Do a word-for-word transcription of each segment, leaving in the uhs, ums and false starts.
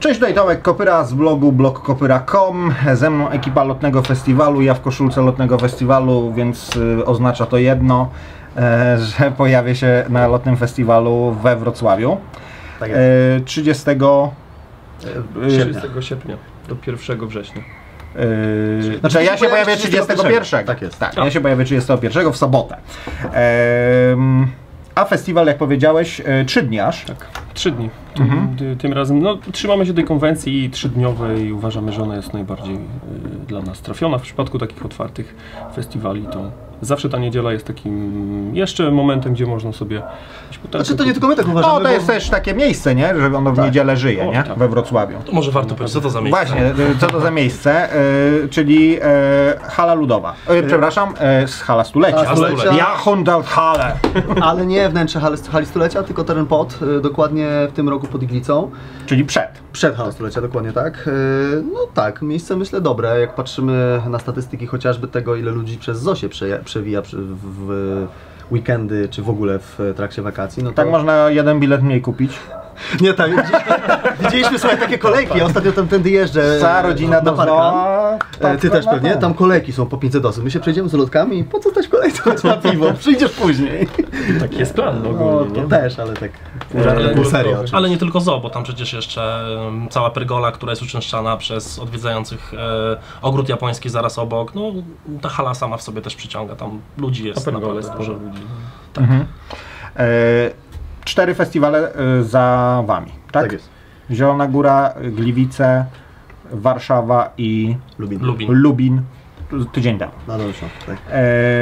Cześć, tutaj Tomek Kopyra z blogu blog kopyra kropka com. Ze mną ekipa Lotnego Festiwalu, ja w koszulce Lotnego Festiwalu, więc y, oznacza to jedno, e, że pojawię się na Lotnym Festiwalu we Wrocławiu. Tak jest. E, trzydziestego sierpnia do pierwszego września. Yy, znaczy ja się pojawię trzydziestego pierwszego. Tak jest. Tak, ja się pojawię trzydziestego pierwszego w sobotę. Ehm, a festiwal, jak powiedziałeś, trzy dni aż. Tak, trzy dni. Tym, mhm. tym, tym razem no, trzymamy się tej konwencji trzydniowej i uważamy, że ona jest najbardziej y, dla nas trafiona. W przypadku takich otwartych festiwali to zawsze ta niedziela jest takim jeszcze momentem, gdzie można sobie... Znaczy to nie tylko my tak uważamy. No to jest bo... też takie miejsce, nie? Że ono w tak. niedzielę żyje, o, nie? Tak. We Wrocławiu. To może warto powiedzieć, co to za miejsce? Właśnie, co to za miejsce, yy, czyli yy, hala ludowa. Yy, przepraszam, yy, hala stulecia. A, stulecia. Jahrhunderthalle. Ale nie wnętrze hali, hali stulecia, tylko teren pod, yy, dokładnie w tym roku pod Iglicą. Czyli przed. Przed halą stulecia, dokładnie tak. Yy, no tak, miejsce myślę dobre, jak patrzymy na statystyki chociażby tego, ile ludzi przez Zosię prze, przewija przy, w, w weekendy, czy w ogóle w trakcie wakacji. No to... Tak można jeden bilet mniej kupić. Nie, tak, widzieliśmy, widzieliśmy słuchaj, takie kolejki, ja ostatnio tam tędy jeżdżę. Cała rodzina do parka. Ty też pewnie, tam kolejki są po pięćset osób. My się przejdziemy z lotkami i po co stać kolejkę na piwo? Przyjdziesz później. Taki jest plan no, ogólnie, no, to też, ale tak pół serio. Ale nie tylko zoo, bo tam przecież jeszcze um, cała pergola, która jest uczęszczana przez odwiedzających e, ogród japoński zaraz obok. No ta hala sama w sobie też przyciąga, tam ludzi jest naprawdę dużo ludzi. Tak. Mhm. E Cztery festiwale y, za wami, tak? Tak jest. Zielona Góra, Gliwice, Warszawa i Lubin. Lubin. Lubin. Tydzień temu. No dobrze, tak. E,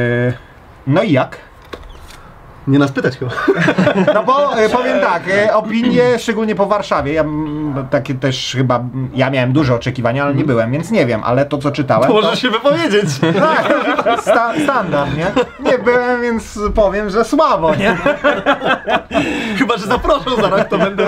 no i jak? Nie nas pytać chyba. No bo e, powiem tak, e, opinie, szczególnie po Warszawie, ja takie też chyba, ja miałem duże oczekiwania, ale nie byłem, więc nie wiem, ale to co czytałem... To możesz się wypowiedzieć. Tak, sta, standard, nie? Nie byłem, więc powiem, że słabo, nie? Chyba, że zaproszą za rok, to będę...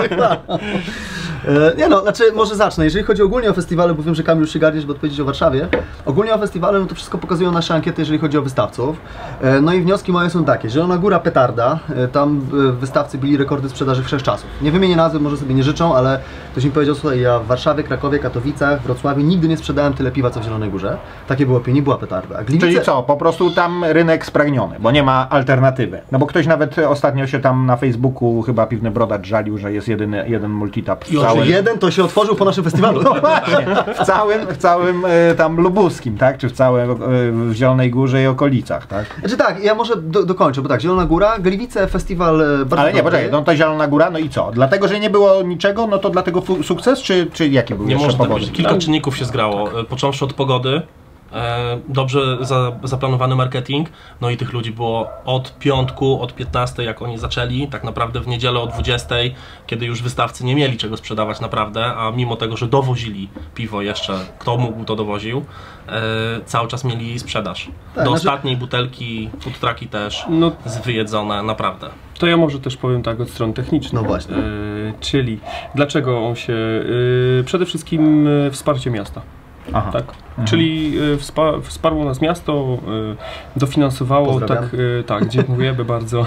Nie no, znaczy może zacznę. Jeżeli chodzi ogólnie o festiwale, bo wiem, że Kamil już się garnie, żeby odpowiedzieć o Warszawie. Ogólnie o festiwale, no to wszystko pokazują nasze ankiety, jeżeli chodzi o wystawców. No i wnioski moje są takie. Zielona Góra, petarda. Tam wystawcy bili rekordy sprzedaży wszechczasów. Nie wymienię nazwy, może sobie nie życzą, ale ktoś mi powiedział, słuchaj, ja w Warszawie, Krakowie, Katowicach, Wrocławiu nigdy nie sprzedałem tyle piwa, co w Zielonej Górze. Takie było opinie, była petarda. A Gliwice... Czyli co, po prostu tam rynek spragniony, bo nie ma alternatywy. No bo ktoś nawet ostatnio się tam na Facebooku, chyba Piwny Brodacz żalił, że jest jedyny, jeden multitap. Całym... Jeden to się otworzył po naszym festiwalu. No właśnie, w całym, w całym y, tam lubuskim, tak? Czy w całym y, w Zielonej Górze i okolicach, tak? Znaczy tak, ja może do, dokończę, bo tak, Zielona Góra, Gliwice, festiwal bardzo Ale nie, dobry. poczekaj, no to Zielona Góra, no i co? Dlatego, że nie było niczego, no to dlatego sukces, czy, czy jaki był nie jeszcze może powody? Tak, kilka czynników się zgrało, tak. Począwszy od pogody, e, dobrze za, zaplanowany marketing, no i tych ludzi było od piątku, od piętnastej, jak oni zaczęli, tak naprawdę w niedzielę o dwudziestej, kiedy już wystawcy nie mieli czego sprzedawać naprawdę, a mimo tego, że dowozili piwo jeszcze, kto mógł to dowoził, e, cały czas mieli sprzedaż. Tak, Do znaczy... ostatniej butelki, food trucki też no, wyjedzone, naprawdę. To ja może też powiem tak od strony technicznej. No właśnie. E, czyli dlaczego on się... E, przede wszystkim e, wsparcie miasta. Aha. Tak? Mhm. Czyli y, wspa wsparło nas miasto, y, dofinansowało, tak, y, tak, dziękujemy bardzo.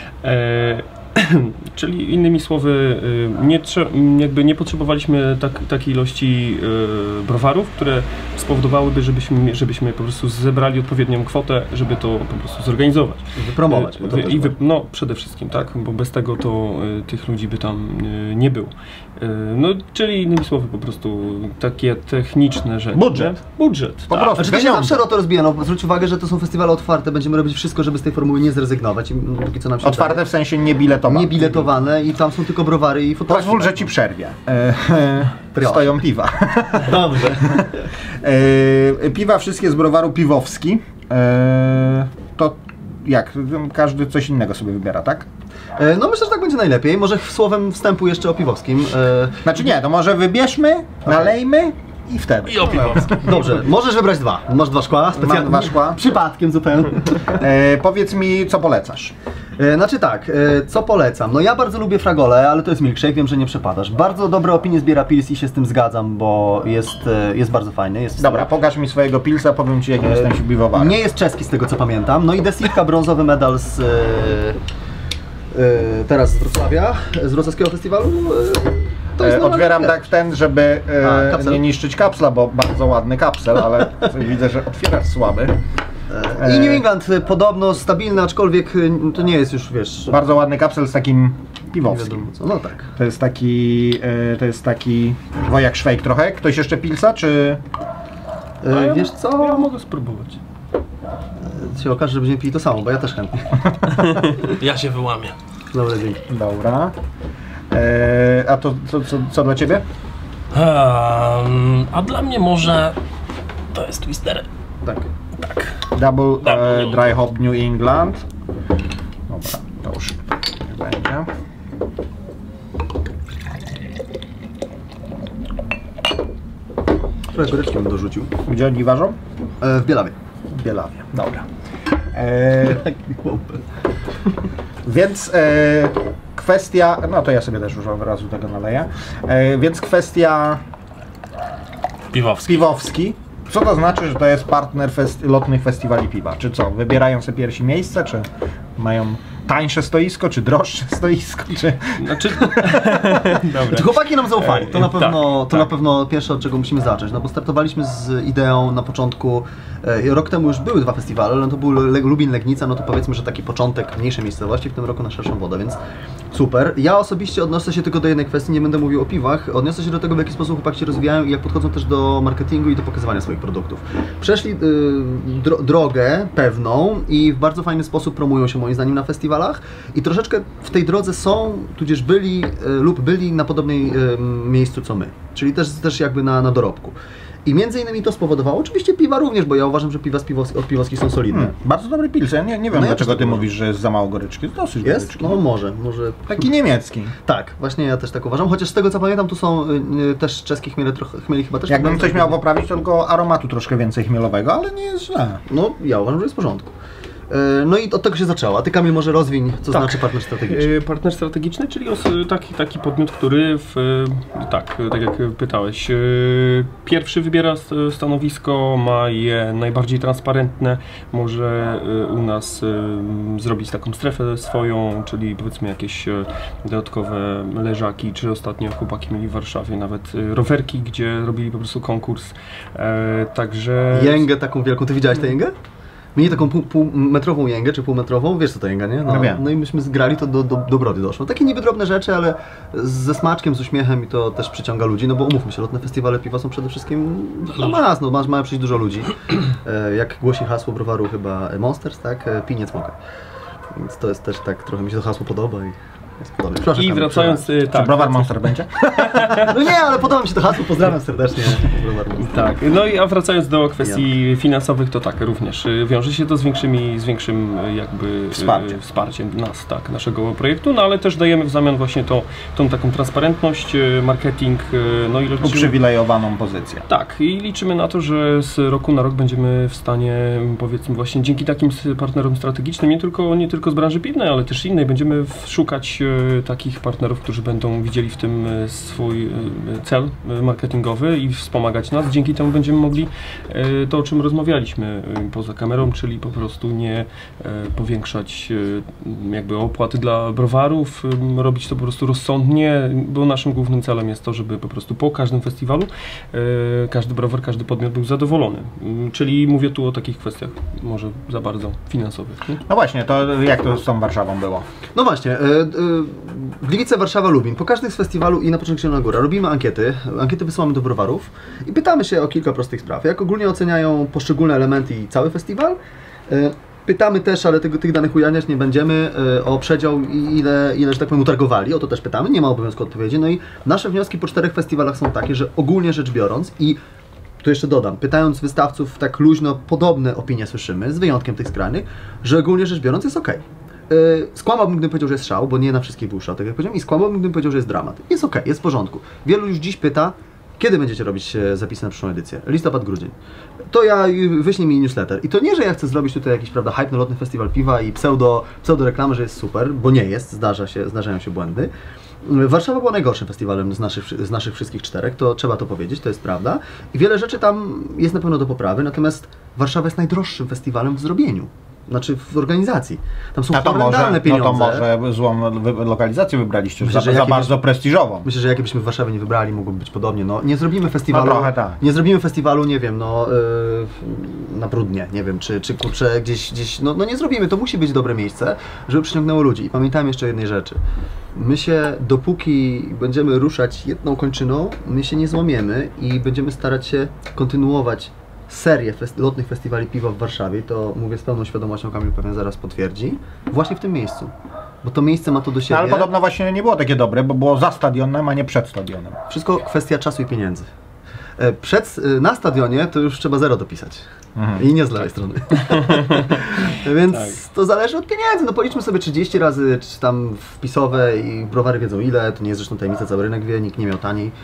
E, czyli innymi słowy, y, nie, jakby nie potrzebowaliśmy tak, takiej ilości y, browarów, które spowodowałyby, żebyśmy, żebyśmy po prostu zebrali odpowiednią kwotę, żeby to po prostu zorganizować. I wypromować. Y, wy, i wy, no przede wszystkim, tak, bo bez tego to y, tych ludzi by tam y, nie było. Y, no, czyli innymi słowy po prostu takie techniczne rzeczy. Budżet. Budżet. Po tak. prostu. Znaczy to się zawsze to rozbija, no zwróć uwagę, że to są festiwale otwarte, będziemy robić wszystko, żeby z tej formuły nie zrezygnować. I, no, póki co nam się otwarte wydaje. W sensie nie biletowane. Nie biletowane i tam są tylko browary i food trucki. Pozwól, że ci przerwie. E, e, stoją piwa. Dobrze. e, piwa wszystkie z browaru Piwowski. E, to jak? Każdy coś innego sobie wybiera, tak? E, no myślę, że tak będzie najlepiej. Może słowem wstępu jeszcze o Piwowskim. E, znaczy nie, to może wybierzmy, okay. nalejmy i wtedy. I o Piwowskim. Dobrze, możesz wybrać dwa. Masz dwa szkła. Mam dwa szkła. Przypadkiem zupełnie. E, powiedz mi, co polecasz? E, znaczy tak, e, co polecam? No ja bardzo lubię fragole, ale to jest milkshake, wiem, że nie przepadasz. Bardzo dobre opinie zbiera Pils i się z tym zgadzam, bo jest, e, jest bardzo fajny. Jest Dobra, pokaż mi swojego Pilsa, powiem ci, jakim e, jestem piwowarem. Nie jest czeski z tego, co pamiętam. No i desywka, brązowy medal z... E, teraz z Wrocławia, z Wrocławskiego Festiwalu. To jest E, otwieram normalne. tak w ten, żeby e, A, kapsel? nie niszczyć kapsla, bo bardzo ładny kapsel, ale widzę, że otwierasz słaby. E, I New England e, podobno stabilny, aczkolwiek e, to nie jest już, wiesz... Bardzo ładny kapsel z takim nie piwowskim. wiadomo co. No tak. To jest taki, e, to jest taki wojak szwejk trochę. Ktoś jeszcze pilsa, czy... E, ja, wiesz co? Ja mogę spróbować. E, się okaże, że będziemy pili to samo, bo ja też chętnie. Ja się wyłamię. Dobra, dzięki. Dobra. E, a to co, co, co dla ciebie? Um, a dla mnie może to jest Twister. Tak. Tak. Double, Double e, New Dry Hop New England. Dobra, to już nie będzie. Trochę goryczki bym dorzucił. Gdzie oni ważą? E, w Bielawie. W Bielawie. Dobra. E, więc e, kwestia, no to ja sobie też już od razu tego naleję. E, więc kwestia Piwowski. Piwowski. Co to znaczy, że to jest partner fest lotnych festiwali piwa? Czy co? Wybierają sobie pierwsi miejsce, czy mają tańsze stoisko, czy droższe stoisko, czy... Znaczy... Dobra. Czy chłopaki nam zaufali? To na Tak, pewno, to tak. na pewno pierwsze, od czego musimy zacząć. No bo startowaliśmy z ideą na początku, e, rok temu już były dwa festiwale, no to był Le Lubin, Legnica, no to powiedzmy, że taki początek mniejszej miejscowości, w tym roku na szerszą wodę, więc super. Ja osobiście odnoszę się tylko do jednej kwestii, nie będę mówił o piwach, odniosę się do tego, w jaki sposób chłopaki się rozwijają i jak podchodzą też do marketingu i do pokazywania swoich produktów. Przeszli y, dro drogę pewną i w bardzo fajny sposób promują się moim zdaniem na festiwalach i troszeczkę w tej drodze są, tudzież byli y, lub byli na podobnej y, miejscu co my, czyli też, też jakby na, na dorobku. I między innymi to spowodowało, oczywiście piwa również, bo ja uważam, że piwa z piwos od piwowskich są solidne. Hmm, bardzo dobry pils. Ja nie, nie wiem, No ja dlaczego też ty tak mówisz, że jest za mało goryczki. Jest dosyć Jest? goryczki. No może, może... Taki niemiecki. Tak, właśnie ja też tak uważam, chociaż z tego co pamiętam, tu są y, y, też czeskie chmiele, trochę, chmieli chyba też... Jakbym coś miał poprawić, to tylko aromatu troszkę więcej chmielowego, ale nie jest źle. No, ja uważam, że jest w porządku. Y, No i od tego się zaczęło. A ty, Kamil, może rozwiń, co Tak. znaczy partner strategiczny. E, Partner strategiczny, czyli os- taki, taki podmiot, który w, e, tak, tak jak pytałeś, e, pierwszy wybiera s- stanowisko, ma je najbardziej transparentne, może e, u nas e, zrobić taką strefę swoją, czyli powiedzmy jakieś e, dodatkowe leżaki, czy ostatnio chłopaki mieli w Warszawie nawet e, rowerki, gdzie robili po prostu konkurs, e, także... Jęgę taką wielką, ty widziałeś tę jęgę? Mieli taką pół, półmetrową jęgę, czy półmetrową, wiesz co to jęga, nie? No, No wiem. no i myśmy zgrali, to do, do, do brody doszło. Takie niby drobne rzeczy, ale ze smaczkiem, z uśmiechem i to też przyciąga ludzi, no bo umówmy się, lotne festiwale piwa są przede wszystkim dla mas, no masz, mają przyjść dużo ludzi. E, jak głosi hasło browaru chyba Monsters, tak? E, Pij, nie cmoka. Więc to jest też tak, trochę mi się to hasło podoba i jest podobne. Przepraszam, I Kamil, wracając, e, Czy tak, browar Monster będzie? No nie, ale podoba mi się to hasło, pozdrawiam serdecznie. Browar Monster. Tak, no i a wracając do kwestii finansowych, to tak, również y, wiąże się to z większymi, z większym y, jakby y, Wsparciem. wsparciem nas, tak, naszego projektu, no ale też dajemy w zamian właśnie tą, tą taką transparentność, y, marketing, y, no i liczymy, Uprzywilejowaną pozycję. tak, i liczymy na to, że z roku na rok będziemy w stanie, powiedzmy właśnie dzięki takim s- partnerom strategicznym, nie tylko, nie tylko z branży piwnej, ale też innej, będziemy w- szukać y, takich partnerów, którzy będą widzieli w tym y, swój y, cel y, marketingowy i wspomagać nas. Dzięki temu będziemy mogli y, to, o czym rozmawialiśmy y, poza kamerą, czyli po prostu nie y, powiększać y, jakby opłaty dla browarów, y, robić to po prostu rozsądnie, bo naszym głównym celem jest to, żeby po prostu po każdym festiwalu y, każdy browar, każdy podmiot był zadowolony. Y, czyli mówię tu o takich kwestiach może za bardzo finansowych. Nie? No właśnie, to jak to z tą Warszawą było? No właśnie, y, y, Gliwice, Warszawa, Lubin. Po każdym z festiwalu i na początku Zielona Góra robimy ankiety. Ankiety wysyłamy do browarów i pytamy się o kilka prostych spraw. Jak ogólnie oceniają poszczególne elementy i cały festiwal. Y, Pytamy też, ale tego, tych danych ujawniać nie będziemy, y, o przedział i ile, ile, że tak powiem, utargowali. O to też pytamy, nie ma obowiązku odpowiedzi. No i nasze wnioski po czterech festiwalach są takie, że ogólnie rzecz biorąc i tu jeszcze dodam, pytając wystawców tak luźno, podobne opinie słyszymy, z wyjątkiem tych skrajnych, że ogólnie rzecz biorąc jest okej. Yy, skłamałbym, gdybym powiedział, że jest szał, bo nie na wszystkich był szał, tak jak powiedziałem, i skłamałbym, gdybym powiedział, że jest dramat. Jest okej, jest w porządku. Wielu już dziś pyta, kiedy będziecie robić e, zapisy na przyszłą edycję? Listopad, grudzień. To ja y, wyślij mi newsletter. I to nie, że ja chcę zrobić tutaj jakiś, prawda, hype na lotny festiwal piwa i pseudo, pseudo reklamy, że jest super, bo nie jest, zdarza się, zdarzają się błędy. Warszawa była najgorszym festiwalem z naszych, z naszych wszystkich czterech, to trzeba to powiedzieć, to jest prawda. I wiele rzeczy tam jest na pewno do poprawy, natomiast Warszawa jest najdroższym festiwalem w zrobieniu. znaczy w organizacji. Tam są A to horrendalne może, pieniądze. No to może złą wy- lokalizację wybraliście, Myślę, za, że za jakie bardzo byśmy- prestiżową. Myślę, że jakie byśmy w Warszawie nie wybrali, mogłoby być podobnie. No, nie zrobimy festiwalu, No trochę tak. nie zrobimy festiwalu, nie wiem, no yy, na Prudnie, nie wiem, czy, czy kurczę gdzieś, gdzieś no, no nie zrobimy, to musi być dobre miejsce, żeby przyciągnęło ludzi. I pamiętajmy jeszcze jednej rzeczy. My się, dopóki będziemy ruszać jedną kończyną, my się nie złamiemy i będziemy starać się kontynuować serię fest lotnych festiwali piwa w Warszawie, to mówię z pełną świadomością, Kamil pewnie zaraz potwierdzi, właśnie w tym miejscu. Bo to miejsce ma to do siebie. No, ale podobno właśnie nie było takie dobre, bo było za stadionem, a nie przed stadionem. Wszystko kwestia czasu i pieniędzy. E, Przed, e, na stadionie to już trzeba zero dopisać. Mhm. I nie z lewej strony. Więc Tak. to zależy od pieniędzy. No policzmy sobie trzydzieści razy, czy tam wpisowe i browary wiedzą ile. To nie jest zresztą tajemnica, cały rynek wie, nikt nie miał taniej. E,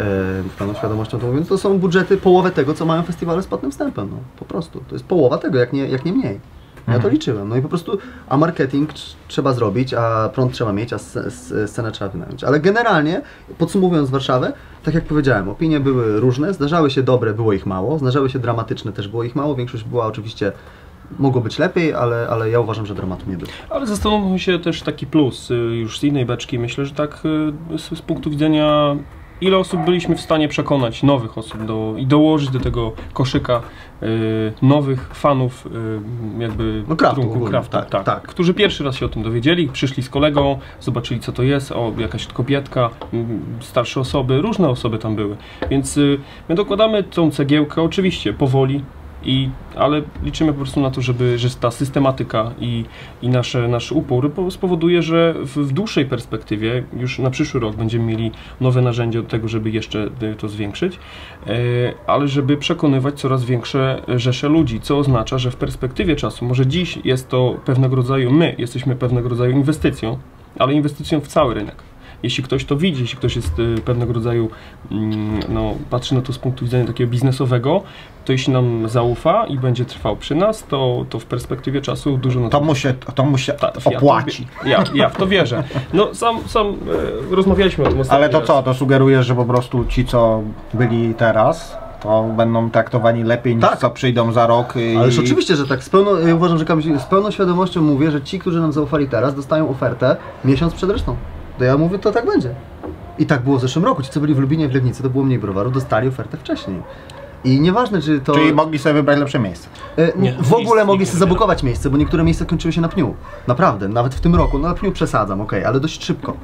z pełną świadomością to mówiąc, to są budżety połowę tego, co mają festiwale z płatnym wstępem. No, po prostu. To jest połowa tego, jak nie, jak nie mniej. Ja to liczyłem. No i po prostu, a marketing tr- trzeba zrobić, a prąd trzeba mieć, a sc- sc- scenę trzeba wynająć. Ale generalnie, podsumowując Warszawę, tak jak powiedziałem, opinie były różne, zdarzały się dobre, było ich mało, zdarzały się dramatyczne, też było ich mało, większość była oczywiście, mogło być lepiej, ale, ale ja uważam, że dramatu nie było. Ale zastanówmy się też taki plus, y, już z innej beczki, myślę, że tak y, z, z punktu widzenia ile osób byliśmy w stanie przekonać, nowych osób do, i dołożyć do tego koszyka y, nowych fanów y, jakby No, craftu trunku, ogólnie, craftu, tak, tak, tak. którzy pierwszy raz się o tym dowiedzieli, przyszli z kolegą, zobaczyli co to jest, o jakaś kobietka, y, starsze osoby, różne osoby tam były, więc y, my dokładamy tą cegiełkę oczywiście powoli, I, ale liczymy po prostu na to, żeby, że ta systematyka i, i nasze, nasz upór spowoduje, że w, w dłuższej perspektywie, już na przyszły rok będziemy mieli nowe narzędzia do tego, żeby jeszcze to zwiększyć, e, ale żeby przekonywać coraz większe rzesze ludzi, co oznacza, że w perspektywie czasu, może dziś jest to pewnego rodzaju, my jesteśmy pewnego rodzaju inwestycją, ale inwestycją w cały rynek. Jeśli ktoś to widzi, jeśli ktoś jest y, pewnego rodzaju, mm, no, patrzy na to z punktu widzenia takiego biznesowego, to jeśli nam zaufa i będzie trwał przy nas, to, to w perspektywie czasu dużo na To mu się, to mu się Ta- ja opłaci. to wie- Ja, ja w to wierzę. No sam, sam e, rozmawialiśmy o tym ostatnio. Ale to co, to sugerujesz, że po prostu ci, co byli teraz, to będą traktowani lepiej niż Tak. co przyjdą za rok. I... Ależ oczywiście, że tak. Z pełną, ja uważam, że Kamil, z pełną świadomością mówię, że ci, którzy nam zaufali teraz, dostają ofertę miesiąc przed resztą. To ja mówię, to tak będzie. I tak było w zeszłym roku. Ci, co byli w Lubinie, w Legnicy, to było mniej browarów, dostali ofertę wcześniej. I nieważne, czy to... Czyli mogli sobie wybrać lepsze miejsce. E, Nie, w ogóle nic- mogli nikt sobie nie wybiera. zabukować miejsce, bo niektóre miejsca kończyły się na pniu. Naprawdę, nawet w tym roku. No na pniu przesadzam, okej, ale dość szybko.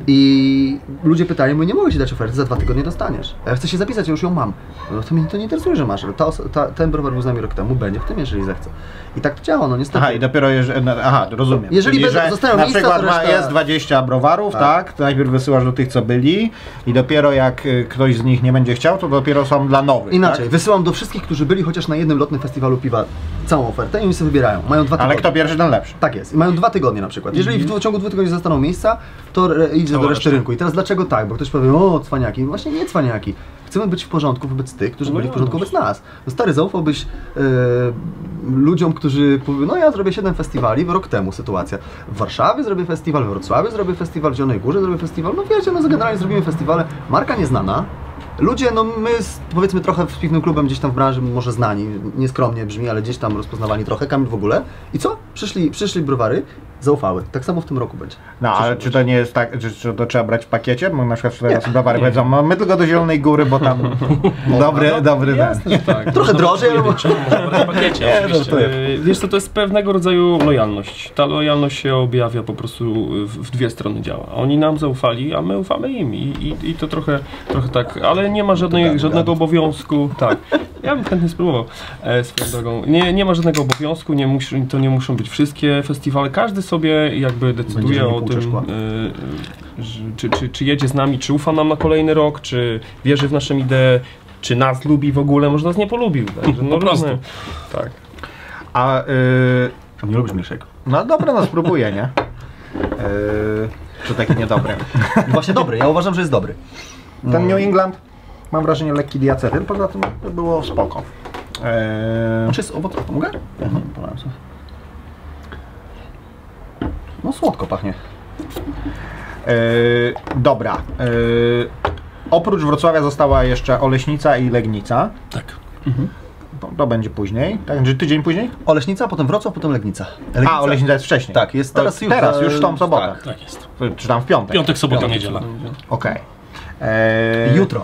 I ludzie pytają, my nie mogę ci dać oferty, za dwa tygodnie dostaniesz. A ja chcę się zapisać, ja już ją mam. No to mnie to nie interesuje, że masz. Ta, oso- ta, ten browar był z nami rok temu, będzie w tym, jeżeli zechce. I tak to działa, no niestety. Aha, i dopiero jeżeli... no, Aha, rozumiem. Jeżeli Czyli, będą- że zostają na miejsca, przykład to ma, reszta- jest dwadzieścia browarów, Tak. tak. To najpierw wysyłasz do tych, co byli i dopiero jak y, ktoś z nich nie będzie chciał, to dopiero są dla nowych, Inaczej, tak? wysyłam do wszystkich, którzy byli chociaż na jednym lotnym festiwalu piwa całą ofertę i oni sobie wybierają. Mają dwa tygodnie. Ale kto pierwszy, ten lepszy. Tak jest. I mają dwa tygodnie na przykład. Jeżeli w ciągu dwóch tygodni zostaną miejsca, to re- idzie Cała do reszty reszta. rynku. I teraz dlaczego tak? Bo ktoś powie, o cwaniaki. Właśnie nie cwaniaki. Chcemy być w porządku wobec tych, którzy byli w porządku wobec nas. No stary, zaufałbyś e, ludziom, którzy powie, no ja zrobię siedem festiwali, rok temu sytuacja. W Warszawie zrobię festiwal, w Wrocławiu zrobię festiwal, w Zielonej Górze zrobię festiwal. No wiecie, no generalnie zrobimy festiwale. Marka nieznana. Ludzie, no my z, powiedzmy trochę w piwnym klubem gdzieś tam w branży może znani, nieskromnie brzmi, ale gdzieś tam rozpoznawani trochę, Kamil w ogóle. I co? Przyszli, przyszli browary, zaufały. Tak samo w tym roku będzie. No, ale Przyszły czy to nie jest tak, że, że to trzeba brać w pakiecie? Bo na przykład teraz browary powiedzą, no my tylko do Zielonej Góry, bo tam dobry, dobry ten. Tak. Trochę drożej, ale... Czemu można brać w pakiecie, Nie, no oczywiście. to- E, Wiesz co, to jest pewnego rodzaju lojalność. Ta lojalność się objawia po prostu w, w dwie strony działa. Oni nam zaufali, a my ufamy im i, i, i to trochę, trochę tak, ale nie ma żadnej, tak, żadnego tak. obowiązku, tak, ja bym chętnie spróbował e, swoją drogą. Nie, nie ma żadnego obowiązku, nie mus, to nie muszą być wszystkie festiwale, każdy sobie jakby decyduje Będzie o miał pół tym, szkła. e, że, czy, czy, czy jedzie z nami, czy ufa nam na kolejny rok, czy wierzy w naszą ideę, czy nas lubi w ogóle, może nas nie polubił. Także, no, Po prostu. różne- Tak. A, y, Nie lubisz milszego. no dobra, no spróbuję, nie? Y, czy taki niedobry. Właśnie dobry, ja uważam, że jest dobry. Ten New England, mam wrażenie, lekki diacetyl, poza tym było spoko. Y, Znaczy jest owoc, pomogę? Mhm. No słodko pachnie. y, dobra. Y, oprócz Wrocławia została jeszcze Oleśnica i Legnica. Tak. To, to będzie później, tak? Czy tydzień później? Oleśnica, potem Wrocław, potem Legnica. Legnica. A, Oleśnica jest wcześniej. Tak, jest teraz już. Teraz, już w tą sobotę. Tak. Tak jest. Czy tam w piątek? Piątek, sobota, Piątek, niedziela. Okej. Okay. Eee... Jutro.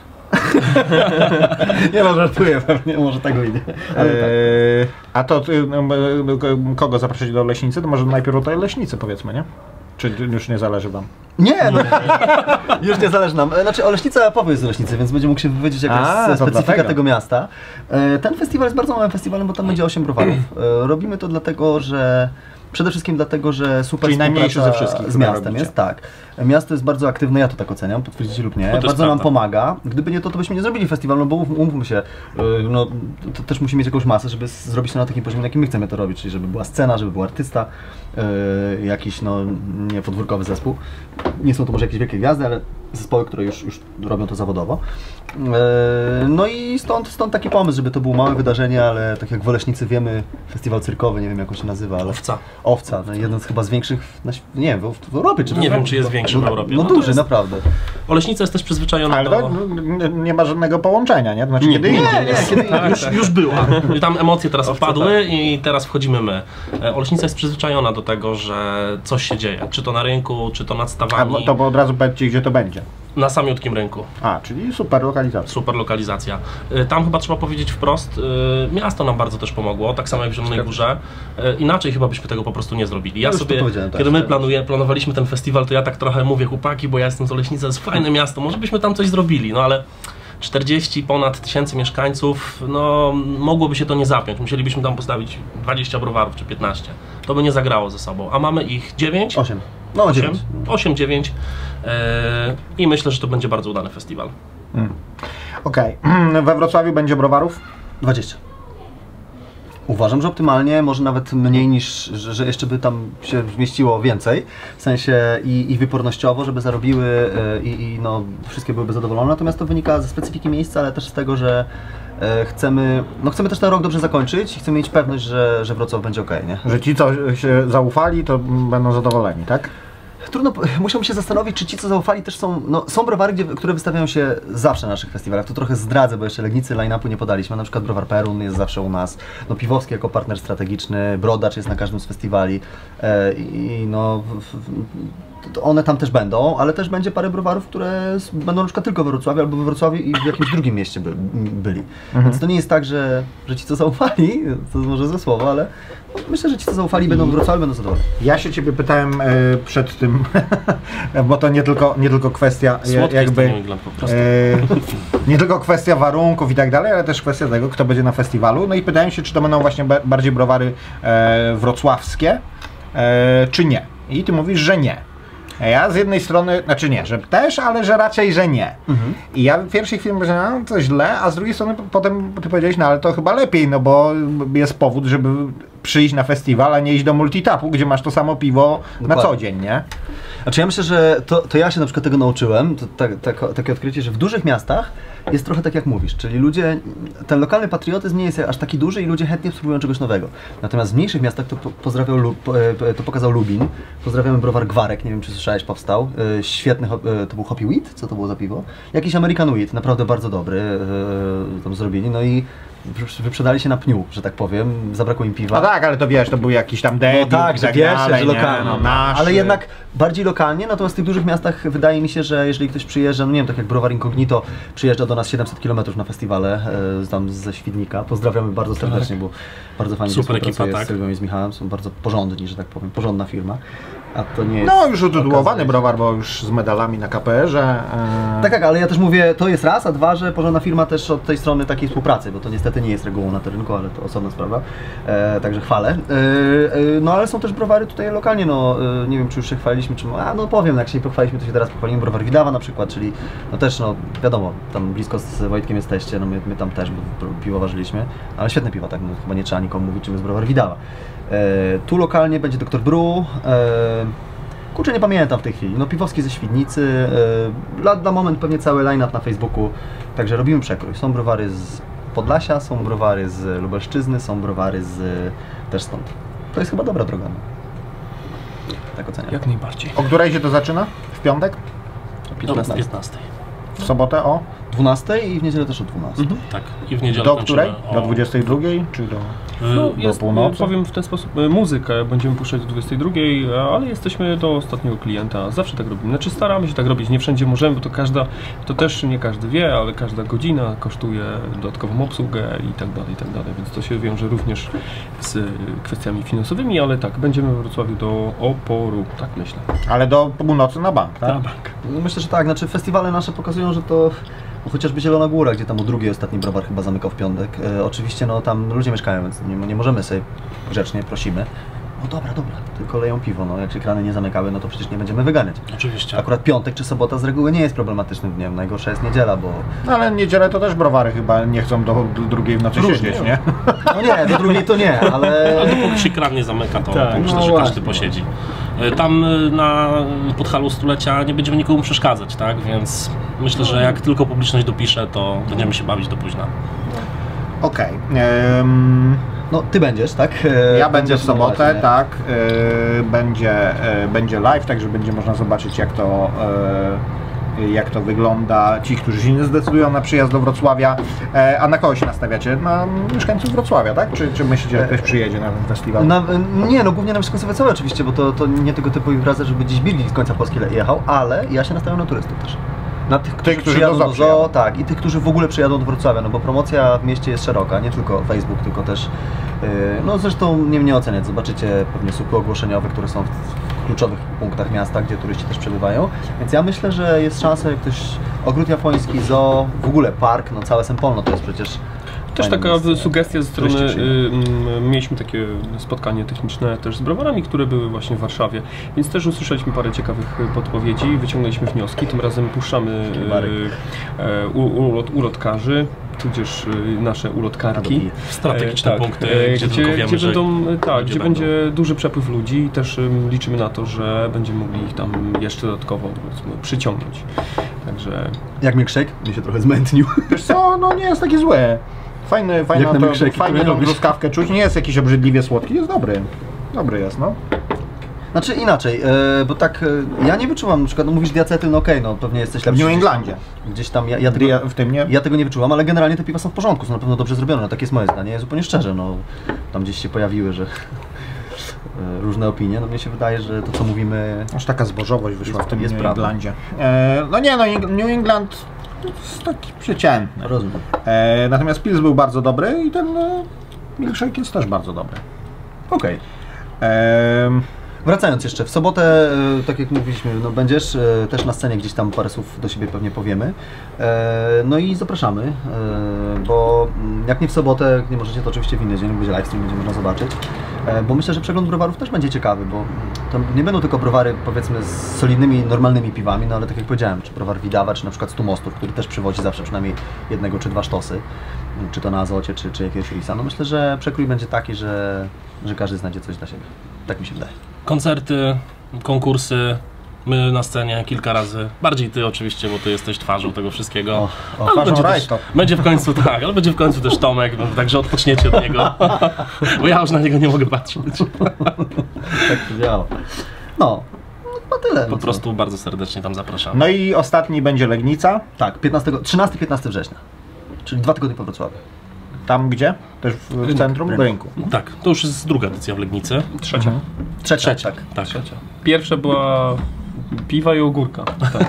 Nie no, żartuję pewnie, może tak wyjdzie. Ale tak. Eee... A to ty, kogo zaprosić do Leśnicy? To może najpierw o tej Leśnicy powiedzmy, nie? Czy już nie zależy wam? Nie, no, już nie zależy nam. Znaczy Oleśnica Paweł jest z Oleśnicy, więc będzie mógł się wypowiedzieć jaka A, jest specyfika dlatego. tego miasta. Ten festiwal jest bardzo małym festiwalem, bo tam będzie osiem browarów. Robimy to dlatego, że przede wszystkim dlatego, że super Czyli najmniejszy ze wszystkich z miastem robicie. jest, tak. Miasto jest bardzo aktywne, ja to tak oceniam, potwierdzicie lub nie, No bardzo nam prawda. pomaga. Gdyby nie to, to byśmy nie zrobili festiwalu, no bo umówmy się, no, to też musi mieć jakąś masę, żeby zrobić to na takim poziomie, na jakim my chcemy to robić, czyli żeby była scena, żeby był artysta, yy, jakiś no, nie podwórkowy zespół. Nie są to może jakieś wielkie gwiazdy, ale zespoły, które już, już robią to zawodowo. Yy, no i stąd, stąd taki pomysł, żeby to było małe wydarzenie, ale tak jak w Oleśnicy wiemy, festiwal cyrkowy, nie wiem jak on się nazywa, ale... Owca. Owca, no, jeden z chyba z większych, na, św- nie wiem, w, w Europie czy Nie w wiem, czy jest większy w Europie. No, No to duży, jest- naprawdę. Oleśnica jest też przyzwyczajona Ale do... to n- nie ma żadnego połączenia, nie? To znaczy Nie, kiedy nie, indziej. nie, kiedy Tak, już, już była. I tam emocje teraz Owce, wpadły i teraz wchodzimy my. E, Oleśnica jest przyzwyczajona do tego, że coś się dzieje. Czy to na rynku, czy to nad A stawami. to od razu powiedzcie, gdzie to będzie. Na samiutkim rynku. A, czyli super lokalizacja. Super lokalizacja. Y, Tam chyba trzeba powiedzieć wprost, y, miasto nam bardzo też pomogło, tak samo jak w Zielonej Górze. Y, Inaczej chyba byśmy tego po prostu nie zrobili. Ja No już to sobie, powiedziałem, tak, kiedy my tak. planuje, planowaliśmy ten festiwal, to ja tak trochę mówię, chłopaki, bo ja jestem z Oleśnicy, to jest fajne miasto, może byśmy tam coś zrobili, no ale czterdzieści ponad tysięcy mieszkańców, no mogłoby się to nie zapiąć. Musielibyśmy tam postawić dwadzieścia browarów czy piętnaście. To by nie zagrało ze sobą, a mamy ich dziewięć. Osiem. No, osiem, dziewięć. osiem, dziewięć i myślę, że to będzie bardzo udany festiwal. Hmm. Okej. We Wrocławiu będzie browarów? dwadzieścia. Uważam, że optymalnie, może nawet mniej niż, że, że jeszcze by tam się zmieściło więcej, w sensie i, i wypornościowo, żeby zarobiły e, i, i no, wszystkie byłyby zadowolone, natomiast to wynika ze specyfiki miejsca, ale też z tego, że e, chcemy, no chcemy też ten rok dobrze zakończyć i chcemy mieć pewność, że, że Wrocław będzie okej, nie? Że ci, co się zaufali, to będą zadowoleni, tak? Trudno, musiałbym się zastanowić, czy ci, co zaufali, też są, no, są browary, gdzie, które wystawiają się zawsze na naszych festiwalach. To trochę zdradzę, bo jeszcze Legnicy line-upu nie podaliśmy. Na przykład browar Perun jest zawsze u nas, no, Piwowski jako partner strategiczny, Brodacz jest na każdym z festiwali e, i no, w, w, one tam też będą, ale też będzie parę browarów, które będą na przykład tylko we Wrocławiu albo we Wrocławiu i w jakimś drugim mieście by, byli. Mhm. Więc to nie jest tak, że, że ci, co zaufali, to może złe słowo, ale no, myślę, że ci, co zaufali, będą w Wrocławiu, będą zadowoleni. Ja się ciebie pytałem e, przed tym, bo to nie tylko, nie tylko kwestia Słodki jakby, jest ten New England po prostu. e, nie tylko kwestia warunków i tak dalej, ale też kwestia tego, kto będzie na festiwalu. No i pytałem się, czy to będą właśnie ba- bardziej browary e, wrocławskie, e, czy nie. I ty mówisz, że nie. Ja z jednej strony, znaczy nie, że też, ale że raczej, że nie. Mhm. I ja w pierwszej chwili powiedziałem, no to źle, a z drugiej strony potem ty powiedziałeś, no ale to chyba lepiej, no bo jest powód, żeby przyjść na festiwal, a nie iść do multitapu, gdzie masz to samo piwo Dokładnie. na co dzień, nie? Znaczy ja myślę, że to, to ja się na przykład tego nauczyłem, to tak, tak, takie odkrycie, że w dużych miastach jest trochę tak jak mówisz, czyli ludzie, ten lokalny patriotyzm nie jest aż taki duży i ludzie chętnie spróbują czegoś nowego. Natomiast w mniejszych miastach to, po, pozdrawiał, Lu- po, to pokazał Lubin, pozdrawiamy browar Gwarek, nie wiem czy słyszałeś, powstał, yy, świetny, hop- to był Hoppy Wheat, co to było za piwo? Jakiś American Wheat, naprawdę bardzo dobry, yy, tam zrobili, no i wyprzedali się na pniu, że tak powiem, zabrakło im piwa. No tak, ale to wiesz, to był jakiś tam debiut No tak, i że tak pierwsze, dalej, że nie? lokalnie. No, nasz, ale jednak bardziej lokalnie, natomiast w tych dużych miastach wydaje mi się, że jeżeli ktoś przyjeżdża, no nie wiem, tak jak Browar Incognito przyjeżdża do nas siedemset kilometrów na festiwale, e, tam ze Świdnika, pozdrawiamy bardzo serdecznie, bo bardzo fajnie Super współpracuję ekipa, tak. z Sylwią i z Michałem, są bardzo porządni, że tak powiem, porządna firma. A to nie jest No już utytułowany okazja. browar, bo już z medalami na K P R-ze. E... Tak, tak, ale ja też mówię, to jest raz, a dwa, że porządna firma też od tej strony takiej współpracy, bo to niestety nie jest regułą na tym rynku, ale to osobna sprawa, e, także chwalę. E, e, no ale są też browary tutaj lokalnie, no e, nie wiem czy już się chwaliliśmy, czy a no powiem, jak się nie pochwaliśmy, to się teraz pochwalimy, browar Widawa na przykład, czyli no też no wiadomo, tam blisko z Wojtkiem jesteście, no my, my tam też bo piwo ważyliśmy, ale świetne piwo, tak, no chyba nie trzeba nikomu mówić czym jest browar Widawa. E, tu lokalnie będzie doktor Bru, e, kurczę, nie pamiętam w tej chwili. No Piwowski ze Świdnicy, yy, dla, dla moment pewnie cały line-up na Facebooku, także robimy przekrój. Są browary z Podlasia, są browary z Lubelszczyzny, są browary z też stąd. To jest chyba dobra droga. No. Tak oceniam. Jak najbardziej. O której się to zaczyna? W piątek? Do piętnastej. W sobotę o? dwunastej i w niedzielę też o dwunastej. Mhm. Tak, i w niedzielę do której? o... Do dwudziestej drugiej? Czy do, no, do jest, północy? Powiem w ten sposób, muzykę będziemy puszczać do dwudziestej drugiej, ale jesteśmy do ostatniego klienta, zawsze tak robimy. Znaczy staramy się tak robić, nie wszędzie możemy, bo to każda, to też nie każdy wie, ale każda godzina kosztuje dodatkową obsługę i tak dalej, i tak dalej, więc to się wiąże również z kwestiami finansowymi, ale tak, będziemy w Wrocławiu do oporu, tak myślę. Ale do północy na bank, tak? Na bank. No myślę, że tak, znaczy festiwale nasze pokazują, że to no, chociażby Zielona Góra, gdzie tam o drugiej ostatni browar chyba zamykał w piątek. E, oczywiście no tam ludzie mieszkają, więc nie, nie możemy sobie grzecznie, prosimy. No dobra, dobra, tylko leją piwo, no jak się krany nie zamykały, no to przecież nie będziemy wyganiać. Oczywiście. Akurat piątek czy sobota z reguły nie jest problematycznym dniem, najgorsza jest niedziela, bo... No ale niedzielę to też browary chyba nie chcą do, do drugiej w nocy Różnie, siedzieć, nie? No nie, do drugiej to nie, ale... Ale dopóki się kran nie zamyka, to, Tak, to myślę, no że właśnie. każdy posiedzi. Tam na Podhalu Stulecia nie będziemy nikomu przeszkadzać, tak? Więc myślę, że jak tylko publiczność dopisze, to będziemy się bawić do późna. Okej. Okay. No ty będziesz, tak? Ja będę w sobotę, właśnie. tak. Yy, będzie, yy, będzie live, także będzie można zobaczyć jak to, yy, jak to wygląda. Ci, którzy się nie zdecydują na przyjazd do Wrocławia. Yy, a na kogo się nastawiacie? Na mieszkańców Wrocławia, tak? Czy, czy myślicie, że ktoś przyjedzie na ten festiwal? Na, nie, no głównie na mieszkańców Wrocławia oczywiście, bo to, to nie tego typu impreza, żeby gdzieś Billy z końca Polski jechał, ale ja się nastawiam na turystów też. Na tych, którzy, którzy przyjadą do do zoo zoo, tak, i tych, którzy w ogóle przyjadą do Wrocławia, no bo promocja w mieście jest szeroka, nie tylko Facebook, tylko też, yy, no zresztą nie mnie oceniać, zobaczycie pewnie słupy ogłoszeniowe, które są w, w kluczowych punktach miasta, gdzie turyści też przebywają, więc ja myślę, że jest szansa, jak ktoś, Ogród Japoński, zoo, w ogóle park, no całe Sempolno to jest przecież... Też taka miejsce. sugestia ze strony, Turyści y, mieliśmy takie spotkanie techniczne też z browarami, które były właśnie w Warszawie, więc też usłyszeliśmy parę ciekawych podpowiedzi, wyciągnęliśmy wnioski, tym razem puszczamy y, y, ulot, ulotkarzy, tudzież y, nasze ulotkarki. Strategiczne e, tak, punkty, e, gdzie, gdzie, tylko wiemy, gdzie że będą, tak, gdzie gdzie będą. będzie duży przepływ ludzi i też y, liczymy na to, że będziemy mogli ich tam jeszcze dodatkowo powiedzmy, przyciągnąć. Także... Jak milkshake? Mi się trochę zmętnił. Wiesz co, no nie jest taki zły. Fajny, fajną, Jak na to, milkshake, fajną które lubisz. truskawkę czuć, nie jest jakiś obrzydliwie słodki, jest dobry. Dobry jest, no. Znaczy inaczej, e, bo tak, e, ja nie wyczuwam, na przykład no, mówisz diacetyl, no okej, no pewnie jesteś W lepszy. New gdzieś Englandzie. tam- Gdzieś tam, ja, ja, tego, Ja, w tym nie? ja tego nie wyczuwam, ale generalnie te piwa są w porządku, są na pewno dobrze zrobione, no, takie jest moje zdanie, zupełnie szczerze, no tam gdzieś się pojawiły, że e, różne opinie, no mnie się wydaje, że to co mówimy... Aż taka zbożowość wyszła Jest- w tym jest New prawda. Englandzie. E, no nie, no New England jest taki przeciętny. Rozumiem. E, natomiast Pils był bardzo dobry i ten e, milkshake jest też bardzo dobry. Okej. E, Wracając jeszcze, w sobotę, e, tak jak mówiliśmy, no będziesz e, też na scenie, gdzieś tam parę słów do siebie pewnie powiemy. E, no i zapraszamy, e, bo mm, jak nie w sobotę, jak nie możecie, to oczywiście w inny dzień, będzie livestream, będzie można zobaczyć. E, bo myślę, że przegląd browarów też będzie ciekawy, bo to nie będą tylko browary powiedzmy z solidnymi, normalnymi piwami, no ale tak jak powiedziałem, czy browar Widawa, czy na przykład Stu Mostów, który też przywozi zawsze przynajmniej jednego czy dwa sztosy, czy to na Azocie, czy, czy jakiegoś Risa. No myślę, że przekrój będzie taki, że, że każdy znajdzie coś dla siebie. Tak mi się wydaje. koncerty, konkursy, my na scenie kilka razy. Bardziej ty oczywiście, bo ty jesteś twarzą tego wszystkiego. O, o, ale twarzą będzie, też, Rajsto. będzie w końcu tak, ale będzie w końcu też Tomek, no, także odpoczniecie od niego. Bo ja już na niego nie mogę patrzeć. Tak to działa. No, no chyba tyle. Po no co? prostu bardzo serdecznie tam zapraszamy. no i ostatni będzie Legnica. Tak, piętnastego, trzynastego piętnastego września. Czyli dwa tygodnie po Wrocławiu. Tam gdzie? Też w, w centrum? W rynku. Tak, to już jest druga edycja w Legnicy. Trzecia. Mhm. Trzecia, Trzecia, tak. tak. Trzecia. Pierwsza była piwa i ogórka.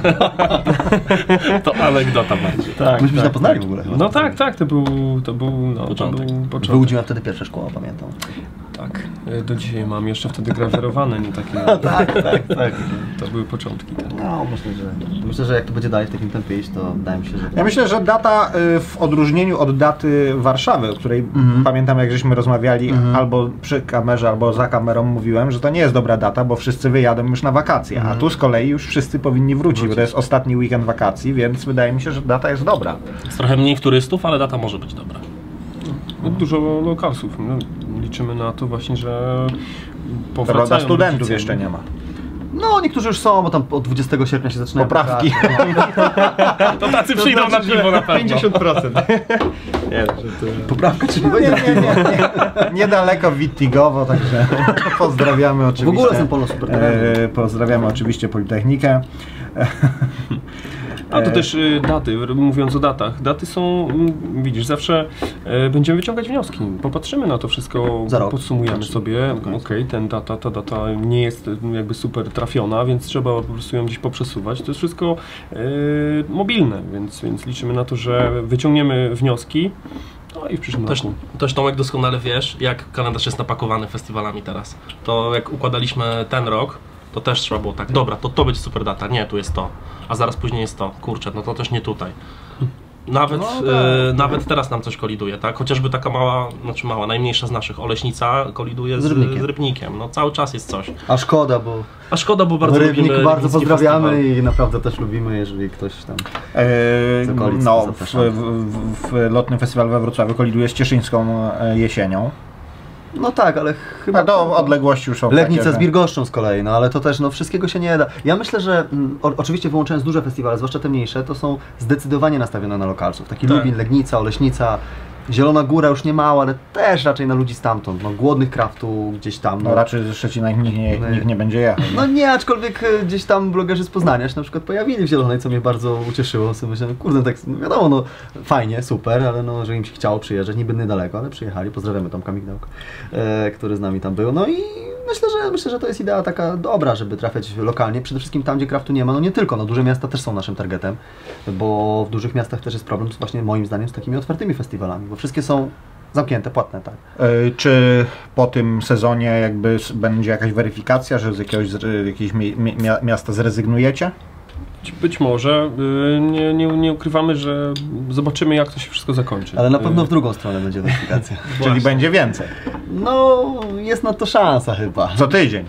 To anegdota bardziej. Tak, Myśmy się tak, zapoznali tak. w ogóle. No tak, tak, to był, to był, no, Początek. To był początek. Wyłudziłem wtedy pierwsze szkoła, pamiętam. Tak, do dzisiaj mam jeszcze wtedy grawerowane, nie takie. tak, tak, tak. To były początki. Tak. No, myślę, że, myślę, że jak to będzie dalej w takim tempie iść, to wydaje mi się, że... Ja myślę, że data y, w odróżnieniu od daty Warszawy, o której Mhm. pamiętam jak żeśmy rozmawiali Mhm. albo przy kamerze, albo za kamerą mówiłem, że to nie jest dobra data, bo wszyscy wyjadą już na wakacje, Mhm. a tu z kolei już wszyscy powinni wrócić, bo to jest ostatni weekend wakacji, więc wydaje mi się, że data jest dobra. Jest trochę mniej turystów, ale data może być dobra. No, dużo lokalsów. No, liczymy na to właśnie, że Prawda, powracają studentów rodzice. jeszcze nie ma. No, niektórzy już są, bo tam od dwudziestego sierpnia się zaczynają Poprawki. poprawki. To tacy przyjdą na piwo na pewno. pięćdziesiąt procent. Nie, że to... Poprawka, czyli No, nie, nie, nie, nie. Niedaleko Wittigowo, także pozdrawiamy oczywiście. W ogóle są Polo super. E, pozdrawiamy oczywiście Politechnikę. A to też y, daty, mówiąc o datach, daty są, m, widzisz, zawsze y, będziemy wyciągać wnioski, popatrzymy na to wszystko, Za rok. podsumujemy Znaczy, sobie, okej, okay, ten data, ta data nie jest jakby super trafiona, więc trzeba po prostu ją gdzieś poprzesuwać. To jest wszystko y, mobilne, więc, więc liczymy na to, że wyciągniemy wnioski. No i w przyszłym Też, roku. też Tomek doskonale wiesz, jak kalendarz jest napakowany festiwalami teraz. To jak układaliśmy ten rok, to też trzeba było tak, dobra, to to będzie super data, nie, tu jest to, a zaraz później jest to, kurczę, no to też nie tutaj. Nawet, No, tak. e, nawet teraz nam coś koliduje, tak? Chociażby taka mała, znaczy mała, najmniejsza z naszych, Oleśnica koliduje z, Z Rybnikiem. z Rybnikiem. No cały czas jest coś. A szkoda, bo A szkoda, bo bardzo Rybnik lubimy bardzo Rybnicki pozdrawiamy festiwal. i naprawdę też lubimy, jeżeli ktoś tam... E, Z okolic no, w, zapraszamy. w, w Lotnym Festiwalu we Wrocławiu koliduje z Cieszyńską e, jesienią. No tak, ale chyba... A to odległości już są Legnica takie, z że- Biergoszczą z kolei, no ale to też, no wszystkiego się nie da. Ja myślę, że mm, o, oczywiście wyłączając duże festiwale, zwłaszcza te mniejsze, to są zdecydowanie nastawione na lokalców. Taki Tak. Lubin, Legnica, Oleśnica, Zielona Góra już nie mała, ale też raczej na ludzi stamtąd, no głodnych kraftu gdzieś tam. No raczej ze Szczecina nikt nie, nikt nie będzie jechał. No nie, aczkolwiek e, gdzieś tam blogerzy z Poznania się na przykład pojawili w Zielonej, co mnie bardzo ucieszyło. Sobie myślałem, kurde, tak no wiadomo, no fajnie, super, ale no, że im się chciało przyjeżdżać, niby niedaleko, ale przyjechali. Pozdrawiamy Tomka Migdałka, e, który z nami tam był. No i myślę, że myślę, że to jest idea taka dobra, żeby trafiać lokalnie, przede wszystkim tam, gdzie kraftu nie ma, no nie tylko, no duże miasta też są naszym targetem, bo w dużych miastach też jest problem, właśnie moim zdaniem, z takimi otwartymi festiwalami, bo wszystkie są zamknięte, płatne, tak. E, Czy po tym sezonie jakby s- będzie jakaś weryfikacja, że z jakiegoś z jakiegoś mi, mi, mia- miasta zrezygnujecie? Być może, y, nie, nie, nie ukrywamy, że zobaczymy, jak to się wszystko zakończy. Ale na pewno Y, w drugą stronę będzie weryfikacja. Czyli będzie więcej. No, jest na to szansa chyba. Co tydzień.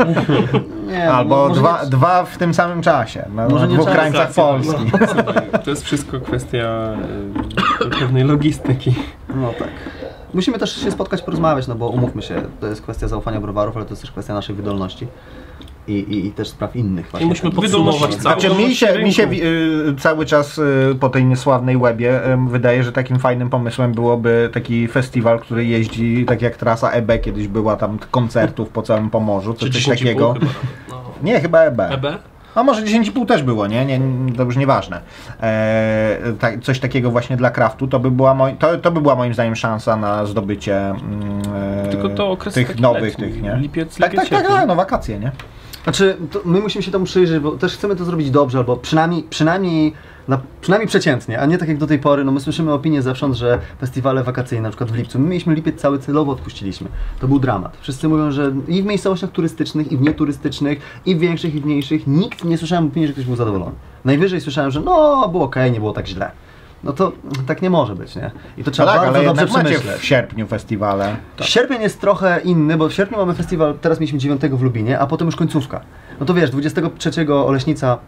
Nie, Albo może dwa, nie- dwa w tym samym czasie. Na, Może na nie dwóch czas, krańcach racja, Polski. no, słuchaj, to jest wszystko kwestia y, pewnej logistyki. No tak. Musimy też się spotkać, porozmawiać, no bo umówmy się, to jest kwestia zaufania browarów, ale to jest też kwestia naszej wydolności i, i, i też spraw innych. I Właśnie. musimy Wydolność podsumować całą- cały. Znaczy mi się, mi się rynku. y, cały czas y, po tej niesławnej Łebie y, wydaje, że takim fajnym pomysłem byłoby taki festiwal, który jeździ tak jak trasa E B kiedyś była, tam koncertów po całym Pomorzu, to Czy coś dziesięć i takiego. pół chyba. No. Nie, chyba E B. E B? A może dziesięć i pół też było, nie? nie to już nieważne. E, tak, coś takiego właśnie dla kraftu, to by, była moi, to, to by była moim zdaniem szansa na zdobycie mm, e, Tylko to okres tych taki nowych, letni, tych, nie? lipiec, Tak, lipiec, tak, tak, sierpień. tak, no wakacje, nie? Znaczy, to my musimy się temu przyjrzeć, bo też chcemy to zrobić dobrze, albo przynajmniej, przynajmniej, na, przynajmniej przeciętnie, a nie tak jak do tej pory. No my słyszymy opinię zewsząd, że festiwale wakacyjne, na przykład w lipcu, my mieliśmy lipiec cały celowo odpuściliśmy. To był dramat. Wszyscy mówią, że i w miejscowościach turystycznych, i w nieturystycznych, i w większych, i w mniejszych, nikt nie słyszałem opinii, że ktoś był zadowolony. Najwyżej słyszałem, że no, było okej, nie było tak źle. No to tak nie może być, nie? I to No trzeba tak, bardzo ale dobrze jednak macie przemyśleć. w sierpniu festiwale. Sierpień jest trochę inny, bo w sierpniu mamy festiwal, teraz mieliśmy dziewiątego w Lubinie, a potem już końcówka. No to wiesz, dwudziestego trzeciego Oleśnica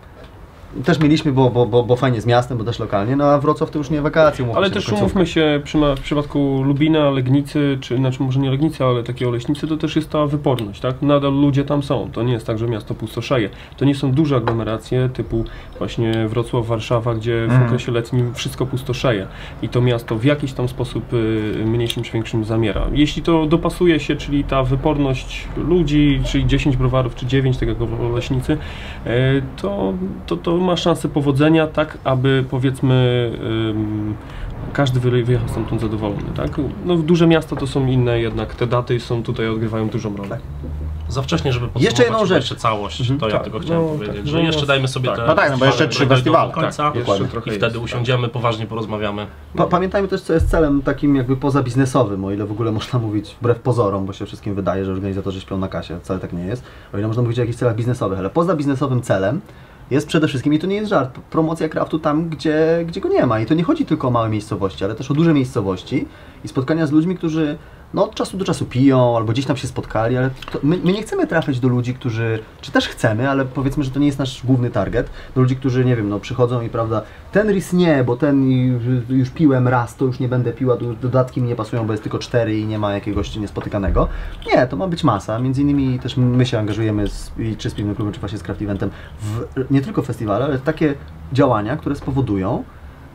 też mieliśmy, bo, bo, bo, bo fajnie z miastem, bo też lokalnie, no a Wrocław to już nie wakacje, umówmy Ale się, też to końcówka. umówmy się, przy, w przypadku Lubina, Legnicy, czy znaczy może nie Legnicy, ale takiej Oleśnicy, to też jest ta wyporność, tak? Nadal ludzie tam są, to nie jest tak, że miasto pustoszeje. To nie są duże aglomeracje typu właśnie Wrocław, Warszawa, gdzie w Mhm. okresie letnim wszystko pustoszeje i to miasto w jakiś tam sposób y, mniejszym czy większym zamiera. Jeśli to dopasuje się, czyli ta wyporność ludzi, czyli dziesięć browarów, czy dziewięć, tak jak w Oleśnicy, y, to, to, to ma szansę powodzenia, tak aby powiedzmy ym, każdy wy- wyjechał stamtąd zadowolony, tak? No duże miasta to są inne, jednak te daty są tutaj, odgrywają dużą rolę. Za wcześnie, żeby podsumować Jeszcze jedną chyba rzecz. jeszcze całość, Mhm. to ja Tak, tylko chciałem no, powiedzieć, tak, że no, jeszcze dajmy sobie tak. te No tak, no bo jeszcze festiwale trzy dojdą do festiwale, końca tak, jeszcze i trochę wtedy jest, usiądziemy, poważnie porozmawiamy. Pa pamiętajmy też, co jest celem takim jakby pozabiznesowym, o ile w ogóle można mówić wbrew pozorom, bo się wszystkim wydaje, że organizatorzy śpią na kasie, wcale tak nie jest, o ile można mówić o jakichś celach biznesowych, ale pozabiznesowym celem jest przede wszystkim, i to nie jest żart, promocja kraftu tam, gdzie, gdzie go nie ma. I to nie chodzi tylko o małe miejscowości, ale też o duże miejscowości i spotkania z ludźmi, którzy no, od czasu do czasu piją, albo gdzieś tam się spotkali, ale to my, my nie chcemy trafiać do ludzi, którzy, czy też chcemy, ale powiedzmy, że to nie jest nasz główny target, do ludzi, którzy, nie wiem, no przychodzą i prawda, ten ris nie, bo ten już, już piłem raz, to już nie będę piła, to już dodatki mi nie pasują, bo jest tylko cztery i nie ma jakiegoś niespotykanego. Nie, to ma być masa, między innymi też my się angażujemy z, i czy z Piwnym Klubem, czy właśnie z Craft Eventem w nie tylko festiwale, ale takie działania, które spowodują,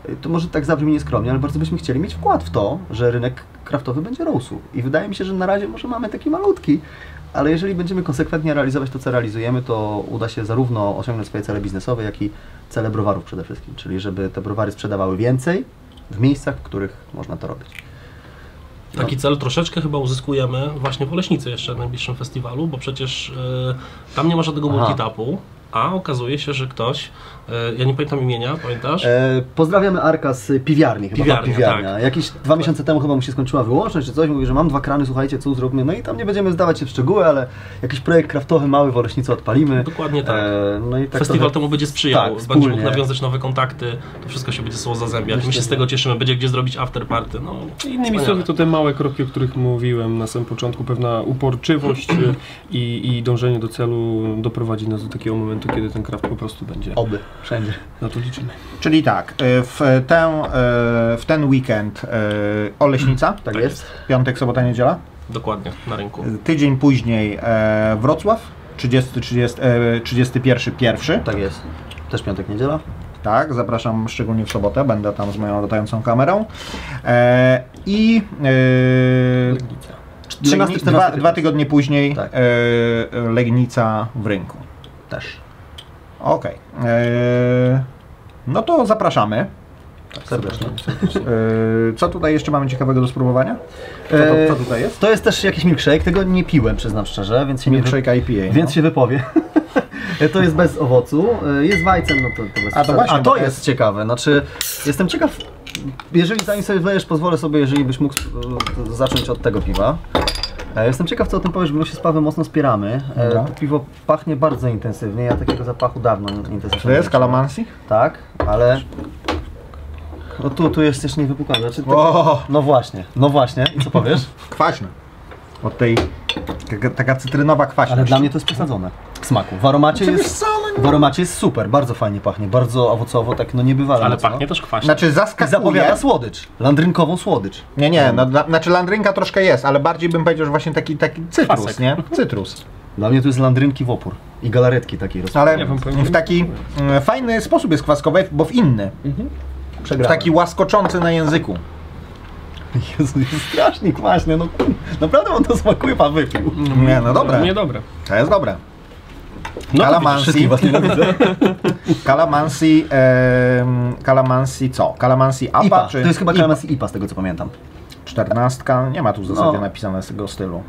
to może tak zabrzmi nieskromnie, ale bardzo byśmy chcieli mieć wkład w to, że rynek kraftowy będzie rósł. I wydaje mi się, że na razie może mamy taki malutki, ale jeżeli będziemy konsekwentnie realizować to, co realizujemy, to uda się zarówno osiągnąć swoje cele biznesowe, jak i cele browarów przede wszystkim. Czyli żeby te browary sprzedawały więcej w miejscach, w których można to robić. Taki cel troszeczkę chyba uzyskujemy właśnie w Oleśnicy jeszcze w najbliższym festiwalu, bo przecież y, tam nie ma żadnego multitapu, a okazuje się, że ktoś, y, ja nie pamiętam imienia, pamiętasz? E, pozdrawiamy Arka z piwiarni, chyba Piwiarnia, piwiarnia. tak. Jakieś dwa miesiące temu chyba mu się skończyła wyłączność czy coś, mówi, że mam dwa krany, słuchajcie, co zróbmy, no i tam nie będziemy zdawać się w szczegóły, ale jakiś projekt kraftowy mały w Oleśnicy odpalimy. Dokładnie tak. E, no i tak Festiwal trochę... temu będzie sprzyjał, tak, będzie wspólnie. mógł nawiązać nowe kontakty, to wszystko się będzie słowo zazębiać. Myślę, My się z że- tego cieszymy, będzie gdzie zrobić afterparty. No, Innymi słowy, to te małe kroki, o których mówiłem na samym początku, pewna uporczywość i, i dążenie do celu doprowadzi nas do takiego momentu, kiedy ten kraft po prostu będzie. Oby, wszędzie. Na to liczymy. Czyli tak, w, tę, w ten weekend Oleśnica, Tak jest. piątek, sobota, niedziela. dokładnie, na rynku. Tydzień później e, Wrocław, trzydziesty, trzydziesty, e, trzydziesty pierwszy, pierwszy. Tak jest. Też piątek, niedziela. Tak, zapraszam szczególnie w sobotę, będę tam z moją latającą kamerą. E, I e, trzynasty, Legni- czternasty, dwa, dwa tygodnie później Tak. e, Legnica w rynku. Też. Okej. E, No to zapraszamy. Serdecznie. E, Co tutaj jeszcze mamy ciekawego do spróbowania? Co, to, co tutaj jest? To jest też jakiś milkshake, tego nie piłem, przyznam szczerze, więc się nie wy... Milkshake I P A. Więc się wypowie. To jest bez owocu, jest wajcem, no to, to bez A, to przesady. właśnie, A bo to to jest jest- ciekawe, znaczy jestem ciekaw, jeżeli zanim sobie wlejesz, pozwolę sobie, jeżeli byś mógł e, zacząć od tego piwa. E, Jestem ciekaw, co o tym powiesz, bo my się z Pawłem mocno spieramy. E, Dobra. To piwo pachnie bardzo intensywnie, ja takiego zapachu dawno intensywnie To jest nie czułem. Calamansi? Tak, ale... No tu, tu jest jeszcze niewypukane. Znaczy, tak- O! No właśnie, no właśnie. I co powiesz? Kwaśny. Od tej, taka, taka cytrynowa kwaśność. Ale dla mnie to jest przesadzone w smaku. W aromacie Wiesz jest, co, no w aromacie jest super, bardzo fajnie pachnie, bardzo owocowo, tak no niebywale Ale mocno. pachnie też kwaśnie. Znaczy I zaskakuje. zapowiada słodycz, landrynkową słodycz. Nie, nie, no, dla- znaczy landrynka troszkę jest, ale bardziej bym powiedział, że właśnie taki, taki cytrus, Kwasek. nie? Cytrus. Dla mnie to jest landrynki w opór i galaretki takiej roz... Ale Ja wam powiem, w taki mm, fajny sposób jest kwaskowy, bo w inny. W Przegrałem. taki łaskoczący na języku. Jezu, jest strasznie kwaśny, no naprawdę on to smakuje, pan wypił. Nie, no dobre. Niedobre. To jest dobre. No Calamansi. wszystkich was nienawidzę. Calamansi, em, Calamansi co? Calamansi I P A, A P A to czy jest chyba I P A? Calamansi I P A z tego co pamiętam. Czternastka, nie ma tu w zasadzie No. napisane z tego stylu.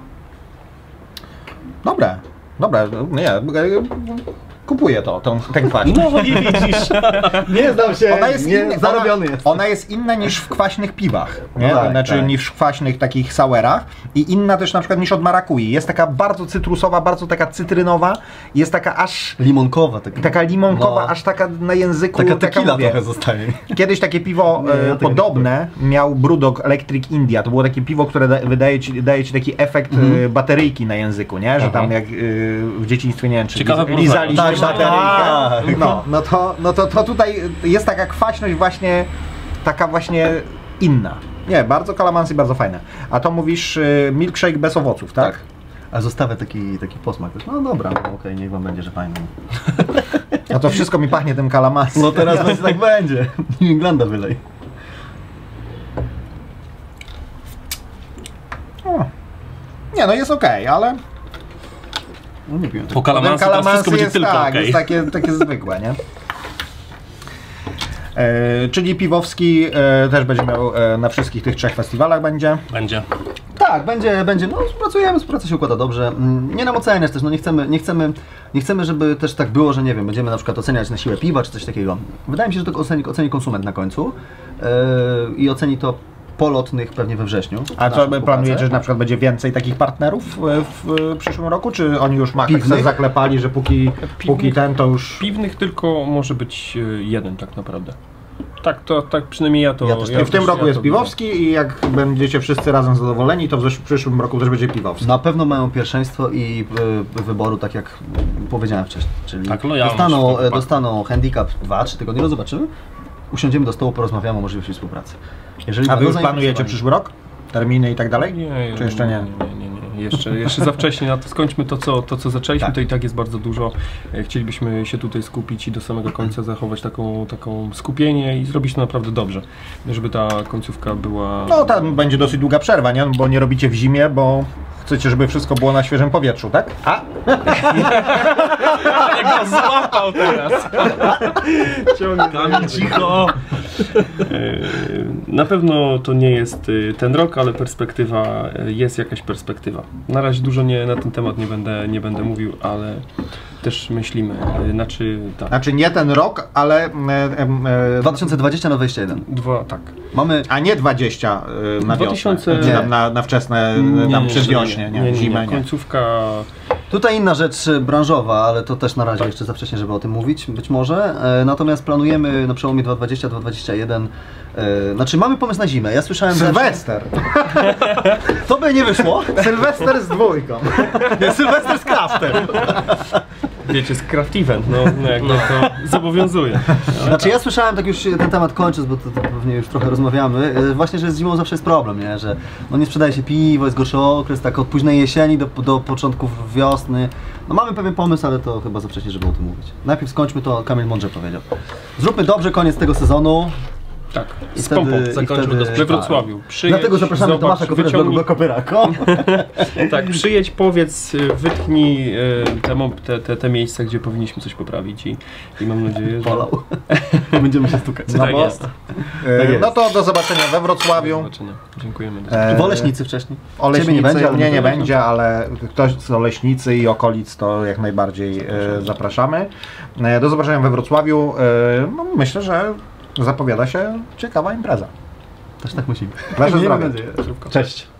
Dobre, dobre, nie, e, kupuję to, tą, ten kwaś. No i widzisz, nie znam się, Ona jest, nie, inna, zarobiony ona, jest. ona jest inna niż w kwaśnych piwach, nie? No tak, Znaczy tak. niż w kwaśnych takich sourach i inna też na przykład niż od marakui. Jest taka bardzo cytrusowa, bardzo taka cytrynowa, jest taka aż Limonkowa taka. taka limonkowa, No. aż taka na języku. Taka taka tequila mówię. trochę zostaje. Kiedyś takie piwo Nie, ja e, tego nie podobne miał Brewdog Electric India. To było takie piwo, które da, wydaje ci, daje ci taki efekt e, bateryjki na języku, nie? Że tam jak e, w dzieciństwie, nie wiem, czy Ciekawe liz- lizaliście porównanie. Tak, tak, bateryjkę. No, no to, no to, to tutaj jest taka kwaśność właśnie, taka właśnie inna. Nie, bardzo Calamansi, bardzo fajne. A to mówisz e, milkshake bez owoców, tak? Tak. A zostawię taki, taki posmak. No dobra, no, okej, niech wam będzie, że fajnie. No to wszystko mi pachnie tym Calamansi. No teraz będzie tak będzie. New Englanda wylej. O. Nie, no jest okej, ale No nie piłem Po tego. ten Calamansi teraz wszystko będzie jest, tylko tak, okej. jest takie, takie zwykłe, nie? E, czyli Piwowski e, też będzie miał e, na wszystkich tych trzech festiwalach będzie. Będzie. Tak, będzie, będzie, no współpracujemy, współpraca się układa dobrze. Mm, Nie nam oceniać też, no nie chcemy, nie chcemy, nie chcemy, żeby też tak było, że nie wiem, będziemy na przykład oceniać na siłę piwa czy coś takiego. Wydaje mi się, że to oceni, oceni konsument na końcu yy, i oceni to po lotnych pewnie we wrześniu. A naszą co współpracę. planujecie, że na przykład będzie więcej takich partnerów w, w przyszłym roku? Czy oni już ma Piwnych? tak zaklepali, że póki, póki ten to już... Piwnych tylko może być e, jeden tak naprawdę. Tak, to tak przynajmniej ja to... Ja też I tak. w tym ja roku to jest widzę. Piwowski i jak będziecie wszyscy razem zadowoleni, to w zesz- przyszłym roku też będzie Piwowski. Na pewno mają pierwszeństwo i y, wyboru, tak jak powiedziałem wcześniej. Czyli Tak, lojalność w dostaną, tym e, wypadku. dostaną handicap dwa trzy tygodnie, no zobaczymy. Usiądziemy do stołu, porozmawiamy o możliwości współpracy. Jeżeli A wy będą już planujecie zainteresowani- przyszły rok? Terminy i tak dalej? Nie, Czy jeszcze nie? Nie, nie, nie, nie. jeszcze, jeszcze za wcześnie na to. Skończmy to, co, to, co zaczęliśmy, Tak. to i tak jest bardzo dużo. E, Chcielibyśmy się tutaj skupić i do samego końca zachować taką, taką skupienie i zrobić to naprawdę dobrze, żeby ta końcówka była... No tam będzie dosyć długa przerwa, nie? Bo nie robicie w zimie, bo chcecie, żeby wszystko było na świeżym powietrzu, tak? A? Ale go złapał teraz! Kamil, cicho! Na pewno to nie jest ten rok, ale perspektywa, jest jakaś perspektywa. Na razie dużo nie, na ten temat nie będę, nie będę mówił, ale też myślimy, znaczy tak. Znaczy nie ten rok, ale... E, e, dwa tysiące dwudziesty na dwadzieścia jeden. Dwa, tak. Mamy... a nie dwadzieścia e, na dwa tysiące wiosnę, czy tam na, na wczesne, tam przedwiośnie, nie, nie, nie, zimę, nie. nie. Końcówka... Tutaj inna rzecz branżowa, ale to też na razie jeszcze za wcześnie, żeby o tym mówić, być może. E, natomiast planujemy na przełomie dwa tysiące dwudziestego do dwa tysiące dwudziestego pierwszego, e, znaczy mamy pomysł na zimę. Ja słyszałem... Sylwester! To by nie wyszło. Sylwester z dwójką. Nie, Sylwester z Craftem. Wiecie, z craft event, no, no jakby to zobowiązuje. Ale Znaczy tak. ja słyszałem, tak już ten temat kończąc, bo to, to pewnie już trochę rozmawiamy, e, właśnie, że z zimą zawsze jest problem, nie? Że no nie sprzedaje się piwo, jest gorszy okres, tak od późnej jesieni do, do początków wiosny. No mamy pewien pomysł, ale to chyba za wcześnie, żeby o tym mówić. Najpierw skończmy to, Kamil mądrze powiedział. Zróbmy dobrze koniec tego sezonu. Tak, I z wtedy- pompą. i zakończmy wtedy- go We Wrocławiu. Przyjedź, Dlatego zapraszamy zobacz, Tomasza Kopyra z wyciągnij- blogu Kopyra kropka com. Tak, przyjedź, powiedz, y, wytknij y, te, mo- te, te, te miejsca, gdzie powinniśmy coś poprawić i, i mam nadzieję, że... Polał. Będziemy się stukać. No tak bo- jest. E, Tak jest. no to do zobaczenia we Do Wrocławiu. zobaczenia. Dziękujemy. E, W Oleśnicy wcześniej. Oleśnicy, Ciebie nie będzie, ale mnie nie my- będzie, ale ktoś z Oleśnicy i okolic to jak najbardziej e, zapraszamy. E, do zobaczenia we Wrocławiu. E, no, myślę, że zapowiada się ciekawa impreza. Też tak musimy. Wasze Miejmy zdrowie. nadzieję. Cześć.